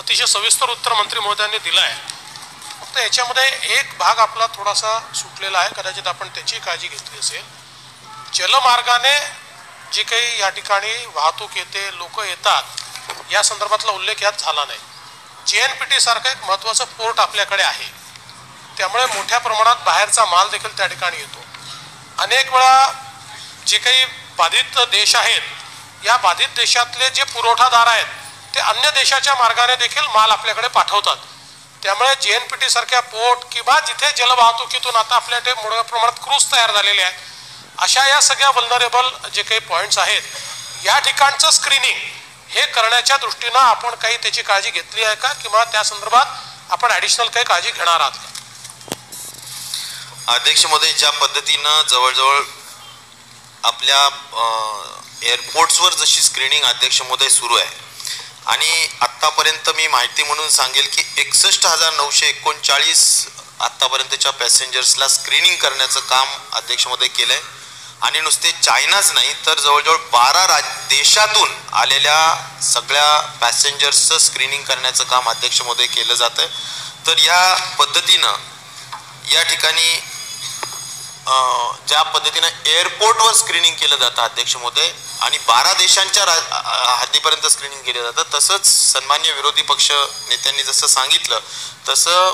अतिशय सविस्तर उत्तर मंत्री महोदयांनी दिलं आहे. फक्त याच्यामध्ये एक भाग आपला थोडासा सुटलेला आहे, कदाचित आपण त्याची काळजी घेतली असेल. जलमार्गाने जी काही या ठिकाणी वाहतूक येते, लोक येतात, या संदर्भातला उल्लेख यात झाला नाही. JNPT सारखं एक महत्त्वाचं पोर्ट आपल्याकडे आहे, त्यामुळे मोठ्या प्रमाणात बाहेरचा माल देखील त्या ठिकाणी येतो. अनेक वेळा जे काही बाधित देश आहेत, या बाधित देशातले जे पुरवठादार आहेत ते अन्य देशाच्या मार्गाने देखील माल आपल्याकडे पाठवतात. त्यामुळे JNPT सारख्या पोर्ट किंवा जिथे जलवाहतुकीतून आता आपल्याकडे मोठ्या प्रमाणात क्रूज तयार झालेले आहेत, अशा या सगळ्या वल्नरेबल जे काही पॉईंट्स आहेत, या ठिकाणचं स्क्रीनिंग हे करण्याच्या दृष्टीनं आपण काही त्याची काळजी घेतली आहे का, किंवा त्या संदर्भात आपण ॲडिशनल काही काळजी घेणार आहात का? अध्यक्ष महोदय, ज्या पद्धतीनं जवळजवळ आपल्या एअरपोर्ट्सवर जशी स्क्रीनिंग अध्यक्ष महोदय सुरू आहे, आणि आत्तापर्यंत मी माहिती म्हणून सांगेल की 61,939 आत्तापर्यंतच्या पॅसेंजर्सला स्क्रीनिंग करण्याचं काम अध्यक्ष महोदय केलं आहे. आणि नुसते चायनाच नाही तर जवळजवळ 12 देशातून आलेल्या सगळ्या पॅसेंजर्सचं स्क्रीनिंग करण्याचं काम अध्यक्ष महोदय केलं जातं. तर या पद्धतीनं या ठिकाणी ज्या पद्धतीनं एअरपोर्टवर स्क्रीनिंग केलं जातं अध्यक्ष महोदय, आणि 12 देशांच्या हद्दीपर्यंत स्क्रीनिंग केलं जातं, तसंच सन्मान्य विरोधी पक्ष नेत्यांनी जसं सांगितलं तसं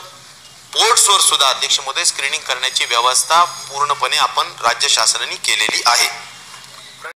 पोर्ट्सवर सुद्धा अध्यक्ष महोदय स्क्रीनिंग करण्याची व्यवस्था पूर्णपणे आपण राज्य शासनाने केलेली आहे.